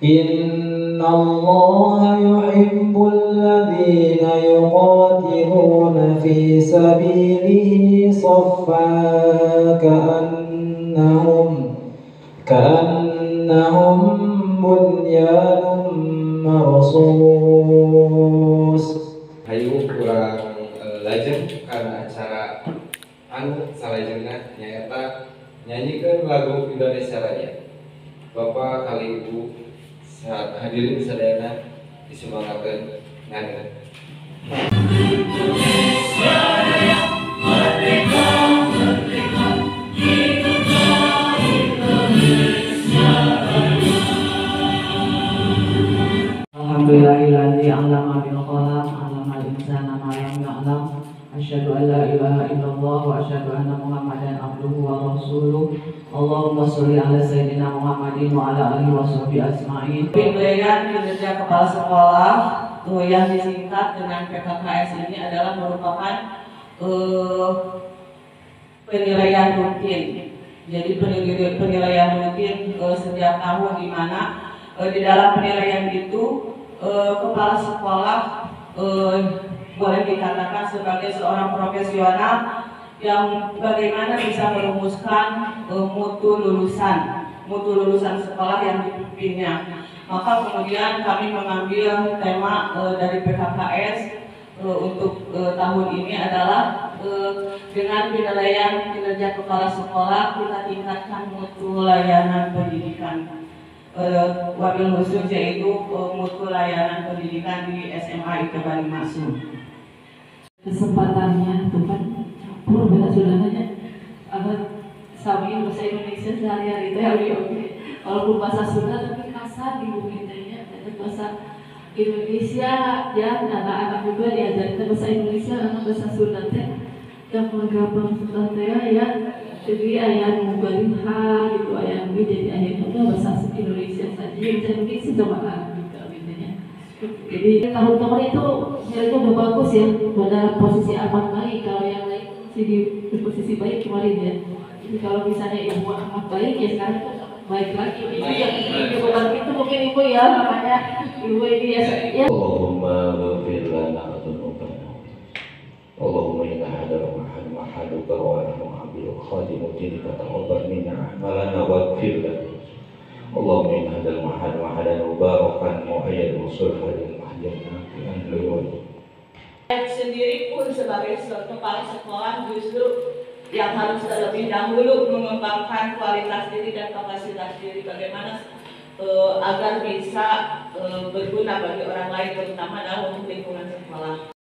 Innallaha yuhibbul ladzina yuqatiluna fi sabilihi shaffan ka'annahum bunyanun marsus. Hayu kurang lajeng karena acara anu salajengna nyaeta nyanyikan lagu Indonesia Raya. Bapak kali Ibu hadirin sadayana disemangatkeun ngangeun. Indonesia Raya merdeka merdeka hiduplah Indonesia Raya. Alhamdulillahilladzi 'allama bil qalam 'allamal insana ma lam ya'lam. Asyhadu an la ilaha illallah wa asyhadu anna Muhammadan abduhu wa rasuluh. Allahumma sholli ala sayyidina Muhammadin wa ala alihi washabihi ajmain. Penilaian kinerja kepala sekolah yang disingkat dengan PKKS ini adalah merupakan penilaian rutin. Jadi penilaian rutin setiap tahun, di mana di dalam penilaian itu kepala sekolah boleh dikatakan sebagai seorang profesional yang bagaimana bisa merumuskan mutu lulusan sekolah yang dipimpinnya. Maka kemudian kami mengambil tema dari PKKS untuk tahun ini adalah dengan penilaian kinerja kepala sekolah kita tingkatkan mutu layanan pendidikan. Wabil khusus yaitu mutu layanan pendidikan di SMA ITB Banimasu. Kesempatannya tuh kan beda saudaranya agar sami bahasa Indonesia sehari-hari teh oke. Walaupun bahasa Sunda tapi kasar di bumi teh, bahasa Indonesia ya anak-anak juga diajarkan bahasa Indonesia karena bahasa Sunda teh yang menggabung Sunda teh ya. Jadi ayah mubaliha gitu, ayah jadi akhirnya udah bahasa Indonesia saja, bahasa Indonesia coba gitu intinya. Jadi tahun kemarin itu nilainya udah bagus ya, pada posisi aman baik. Kalau yang lain masih di posisi baik kemarin ya. Jadi kalau misalnya ibu amat baik ya sekarang itu baik lagi. Ibu yang ibu baru itu mungkin ibu ya namanya ibu ini ya. Allahumma ghfir lana dzunubana. Allahumma inna hadara mahaduka wa nahnu khadimu dinika taqabbal minna amalana waghfir lana. Allahumma inna hadal mahadan mubarakan mu'ayyad usul hadil mahjana fi anluyun. Sendiri pun sebagai kepala sekolah justru yang harus terlebih dahulu mengembangkan kualitas diri dan kapasitas diri, bagaimana agar bisa berguna bagi orang lain, terutama dalam lingkungan sekolah.